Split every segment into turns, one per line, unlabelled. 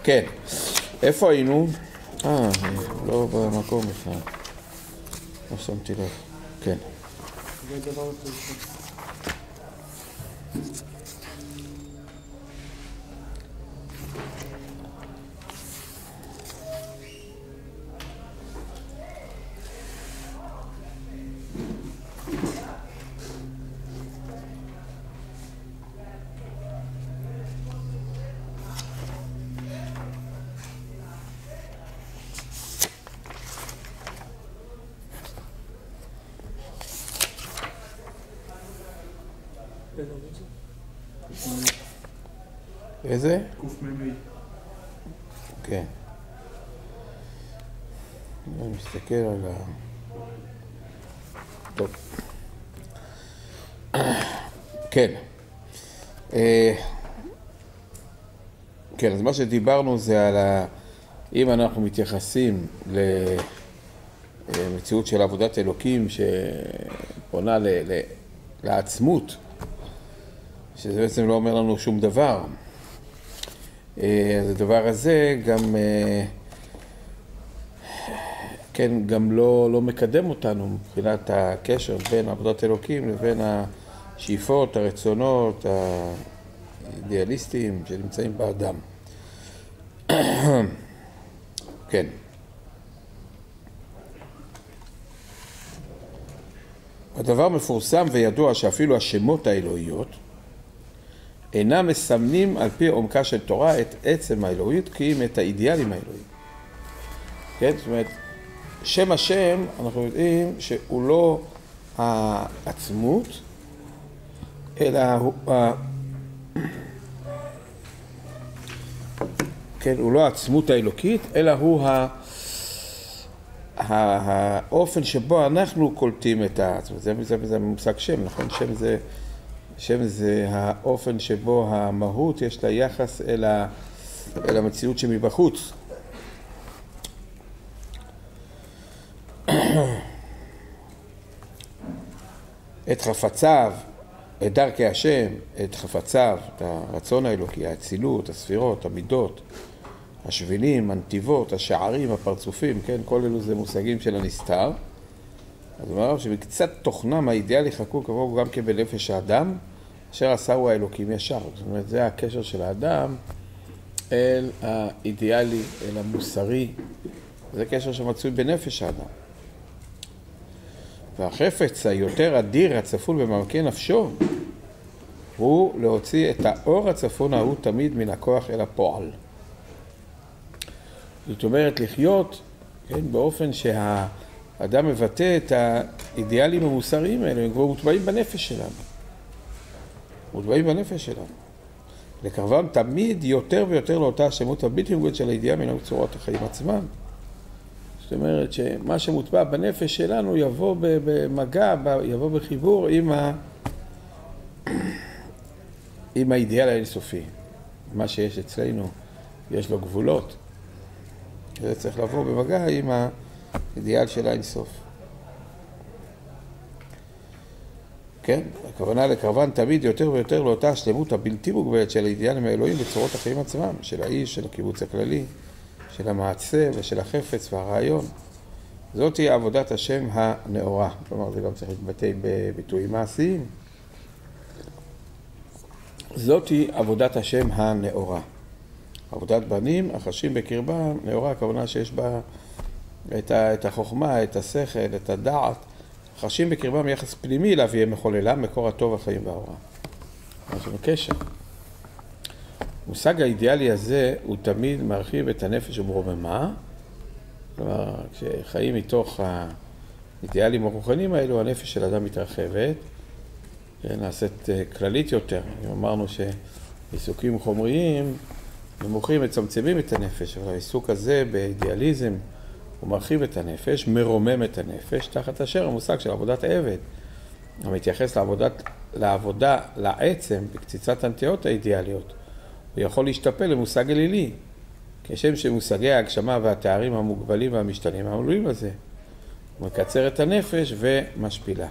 כן, איפה היינו? לא במקום בכלל. לא שמתי לב. כן. איזה?
קמ"ה.
כן. אני מסתכל על ה... טוב. כן. כן, אז מה שדיברנו זה על ה... אם אנחנו מתייחסים למציאות של עבודת אלוקים שפונה לעצמות, שזה בעצם לא אומר לנו שום דבר. אז הדבר הזה גם, כן, גם לא מקדם אותנו מבחינת הקשר בין עבודת אלוקים לבין השאיפות, הרצונות, האידיאליסטיים שנמצאים באדם. כן. הדבר מפורסם וידוע שאפילו השמות האלוהיות אינם מסמנים על פי עומקה של תורה את עצם האלוהית, כי אם את האידיאלים האלוהיים. כן? זאת אומרת, שם השם, אנחנו יודעים שהוא לא העצמות, אלא הוא... כן, הוא לא העצמות האלוקית, אלא הוא האופן שבו אנחנו קולטים את העצמות. זה מושג שם, נכון? שם זה האופן שבו המהות יש לה יחס אל המציאות שמבחוץ. את חפציו, את דרכי השם, את חפציו, את הרצון האלוקי, האצילות, הספירות, המידות, השבילים, הנתיבות, השערים, הפרצופים, כן? כל אלו זה מושגים של הנסתר. אז הוא אומר שבקצת תוכנם האידיאלי חקוק קרוב גם כבנפש האדם, אשר עשהו האלוקים ישר. זאת אומרת, זה הקשר של האדם אל האידיאלי, אל המוסרי. זה קשר שמצוי בנפש האדם. והחפץ היותר אדיר הצפון במעמקי נפשו, הוא להוציא את האור הצפון ההוא תמיד מן הכוח אל הפועל. זאת אומרת, לחיות, כן, באופן שהאדם מבטא את האידיאלים המוסריים האלה, הם כבר מוטבעים בנפש שלנו. מוטבעים בנפש שלנו. לקרבם תמיד יותר ויותר לאותה השלמות הבלתי מוגבלת של הידיעה מן צורות החיים עצמם. זאת אומרת שמה שמוטבע בנפש שלנו יבוא במגע, יבוא בחיבור עם האידיאל האינסופי. מה שיש אצלנו, יש לו גבולות. זה צריך לבוא במגע עם האידיאל של האינסוף. כן? הכוונה לקרבן תמיד יותר ויותר לאותה השלמות הבלתי מוגבלת של האידיאלים האלוהים בצורות החיים עצמם, של האיש, של הקיבוץ הכללי, של המעשה ושל החפץ והרעיון. זאת היא עבודת השם הנאורה. כלומר, זה גם צריך להתבטא בביטויים מעשיים. זאת היא עבודת השם הנאורה. עבודת בנים, החשים בקרבה, נאורה, הכוונה שיש בה את החוכמה, את השכל, את הדעת. החשים בקרבם יחס פנימי להביא מחוללם, מקור הטוב החיים והאורה. יש לנו קשר. המושג האידיאלי הזה הוא תמיד מרחיב את הנפש ומרוממה. כלומר, כשחיים מתוך האידיאלים הרוחניים האלו, הנפש של אדם מתרחבת, נעשית כללית יותר. אמרנו שעיסוקים חומריים נמוכים מצמצמים את הנפש, אבל העיסוק הזה באידיאליזם הוא מרחיב את הנפש, מרומם את הנפש, תחת אשר המושג של עבודת העבד, המתייחס לעבודה, לעצם, בקציצת הנטיות האידיאליות. הוא יכול להשתפל למושג אלילי, כשם שמושגי ההגשמה והתארים המוגבלים והמשתנים העלולים לזה. הוא מקצר את הנפש ומשפילה.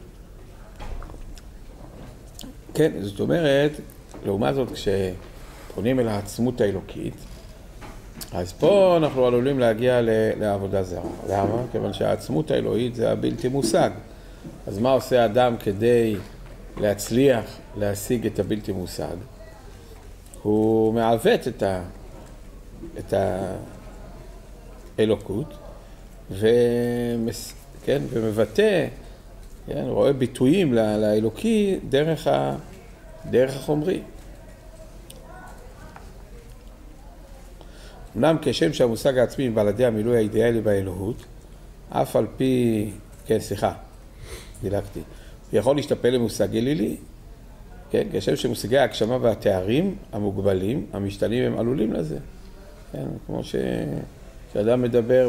כן, זאת אומרת, לעומת זאת, פונים אל העצמות האלוקית, אז פה אנחנו עלולים להגיע לעבודה זרה. למה? כיוון שהעצמות האלוהית זה הבלתי מושג. אז מה עושה האדם כדי להצליח להשיג את הבלתי מושג? הוא מעוות את האלוקות ומבטא, רואה ביטויים לאלוקי דרך החומרי. אמנם כשם שהמושג העצמי מבלעדי המילוי האידיאלי באלוהות, אף על פי, דילגתי, הוא יכול להשתפל למושג אלילי, כן? כשם שמושגי ההגשמה והתארים המוגבלים, המשתנים, הם עלולים לזה. כן? כמו שאדם מדבר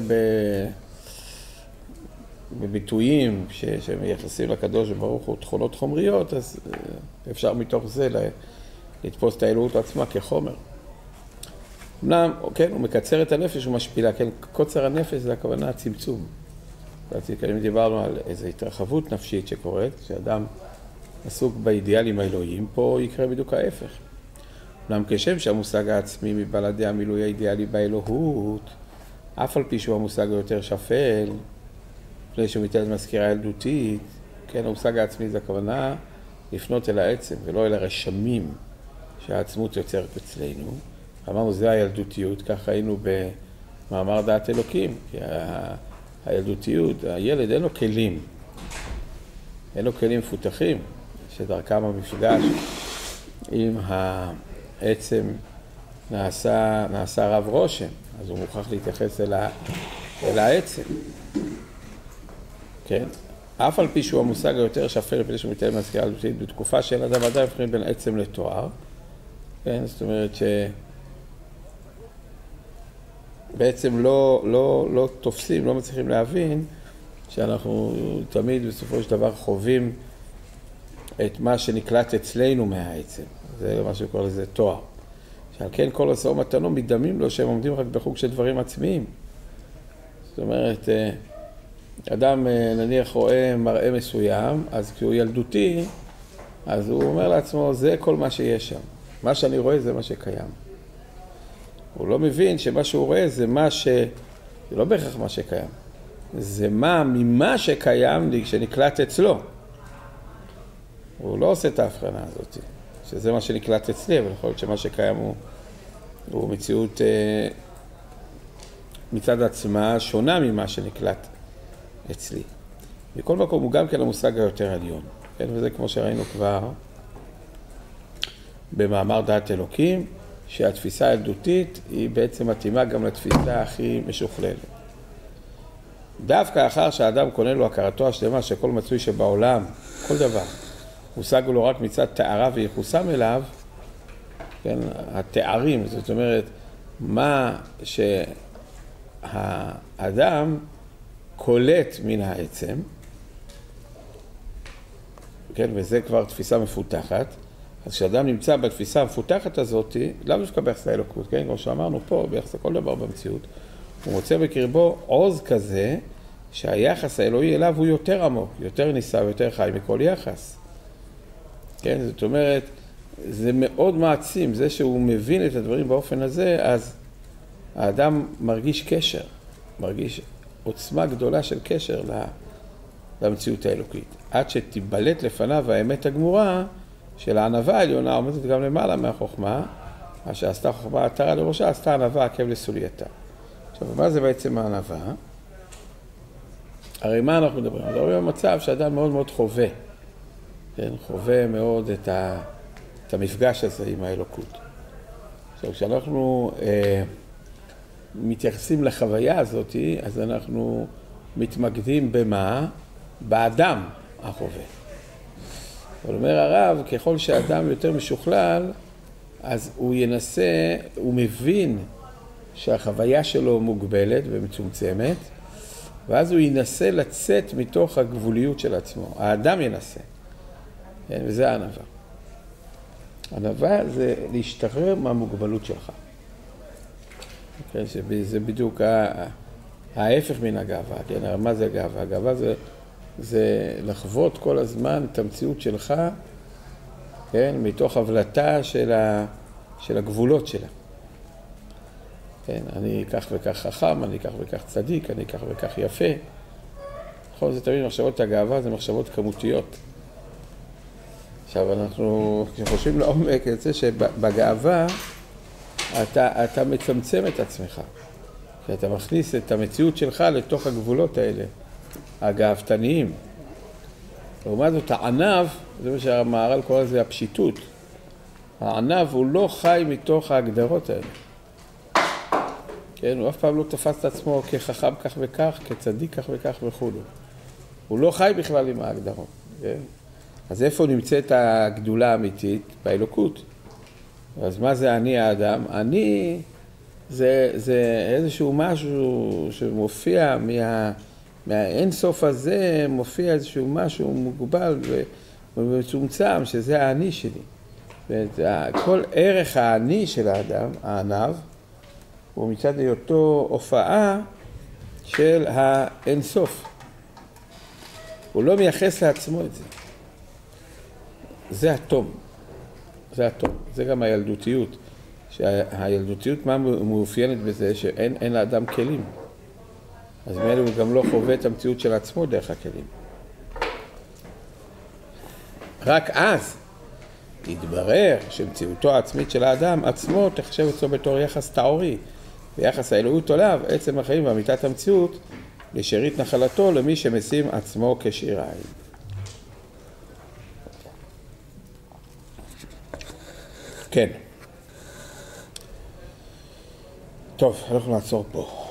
בביטויים שמייחסים לקדוש ברוך הוא תכונות חומריות, אז אפשר מתוך זה לתפוס את האלוהות עצמה כחומר. אמנם, כן, הוא מקצר את הנפש ומשפילה, כן, קוצר הנפש זה הכוונה הצמצום. אם דיברנו על איזו התרחבות נפשית שקורית, שאדם עסוק באידיאלים האלוהיים, פה יקרה בדיוק ההפך. אמנם כשם שהמושג העצמי מבלעדי המילוי האידיאלי באלוהות, אף על פי שהוא המושג היותר שפל, לפני שהוא מתן מזכירה ילדותית, כן, המושג העצמי זה הכוונה לפנות אל העצם ולא אל הרשמים שהעצמות יוצרת אצלנו. אמרנו, זה הילדותיות, כך היינו במאמר דעת אלוקים, כי הילדותיות, הילד אין לו כלים, אין לו כלים מפותחים, שדרכם המפגש עם העצם נעשה רב רושם, אז הוא מוכרח להתייחס אל העצם. כן? אף על פי שהוא המושג היותר שפל לפני שהוא מתאר מזכירה ילדותית, בתקופה של אדם עדיין מבחינים בין עצם לתואר, כן? זאת אומרת שבעצם לא תופסים, לא מצליחים להבין שאנחנו תמיד בסופו של דבר חווים את מה שנקלט אצלנו מהעצם. זה מה שקורא לזה תואר. שעל כן כל השא ומתנו מתדמים לו שהם עומדים רק בחוג של דברים עצמיים. זאת אומרת, אדם נניח רואה מראה מסוים, אז כשהוא ילדותי, אז הוא אומר לעצמו, זה כל מה שיש שם. מה שאני רואה זה מה שקיים. הוא לא מבין שמה שהוא רואה זה זה לא בהכרח מה שקיים. זה ממה שקיים שנקלט אצלו. הוא לא עושה את ההבחנה הזאת, שזה מה שנקלט אצלי, אבל יכול להיות שמה שקיים הוא מציאות מצד עצמה שונה ממה שנקלט אצלי. בכל מקום הוא גם כן המושג היותר עליון. כן? וזה כמו שראינו כבר במאמר דעת אלוקים, שהתפיסה הילדותית היא בעצם מתאימה גם לתפיסה הכי משוכללת. דווקא אחר שהאדם קונה לו הכרתו השלמה שכל מצוי שבעולם, כל דבר, מושג לו רק מצד תאריו וייחוסם אליו, כן, התארים, זאת אומרת, מה שהאדם קולט מן העצם, כן, וזה כבר תפיסה מפותחת, אז כשאדם נמצא בתפיסה המפותחת הזאת, לאו דווקא ביחס לאלוקות, כן, כמו שאמרנו פה, ביחס לכל דבר במציאות, הוא מוצא בקרבו עוז כזה, שהיחס האלוהי אליו הוא יותר עמוק, יותר ניסה ויותר חי מכל יחס. כן, זאת אומרת, זה מאוד מעצים, זה שהוא מבין את הדברים באופן הזה, אז האדם מרגיש קשר, מרגיש עוצמה גדולה של קשר למציאות האלוקית. עד שתיבלט לפניו האמת הגמורה של הענווה העליונה, עומדת גם למעלה מהחוכמה, מה שעשתה חוכמה עטרה לראשה, עשתה ענווה עקב לסולייתה. עכשיו, מה זה בעצם הענווה? הרי מה אנחנו מדברים? אנחנו מדברים במצב שאדם מאוד מאוד חווה, כן? חווה מאוד את המפגש הזה עם האלוקות. עכשיו, כשאנחנו מתייחסים לחוויה הזאת, אז אנחנו מתמקדים במה? באדם החווה. אבל אומר הרב, ככל שאדם יותר משוכלל, אז הוא ינסה, הוא מבין שהחוויה שלו מוגבלת ומצומצמת, ואז הוא ינסה לצאת מתוך הגבוליות של עצמו. האדם ינסה. כן, וזה הענווה. הענווה זה להשתחרר מהמוגבלות שלך. כן, זה בדיוק ההפך מן הגאווה. כן, מה זה גאווה? הגאווה זה לחוות כל הזמן את המציאות שלך, כן, מתוך הבלטה של הגבולות שלה. כן, אני כך וכך חכם, אני כך וכך צדיק, אני כך וכך יפה. נכון, זה תמיד מחשבות הגאווה, זה מחשבות כמותיות. עכשיו אנחנו חושבים לעומק את זה שבגאווה אתה מצמצם את עצמך. כי אתה מכניס את המציאות שלך לתוך הגבולות האלה, הגאוותניים. לעומת זאת, הענב, זה מה שהמהר"ל קורא לזה הפשיטות. הענב הוא לא חי מתוך ההגדרות האלה. כן, הוא אף פעם לא תפס את עצמו כחכם כך וכך, כצדיק כך וכך וכו'. הוא לא חי בכלל עם ההגדרות. כן? אז איפה נמצאת הגדולה האמיתית? באלוקות. אז מה זה אני האדם? אני זה איזשהו משהו שמופיע מהאינסוף הזה, מופיע איזשהו משהו מוגבל ומצומצם, שזה האני שלי. כל ערך האני של האדם, הענב, הוא מצד היותו הופעה של האינסוף. הוא לא מייחס לעצמו את זה. זה התום. זה התום. זה גם הילדותיות. שהילדותיות מה מאופיינת בזה? שאין לאדם כלים. אז מאלה הוא גם לא חווה את המציאות של עצמו דרך הכלים. רק אז יתברר שמציאותו העצמית של האדם עצמו תחשב אצלו בתור יחס טהורי. ויחס האלוהות עליו, עצם החיים ואמיתת המציאות, לשארית נחלתו למי שמשים עצמו כשיריים. כן. טוב, אנחנו נעצור פה.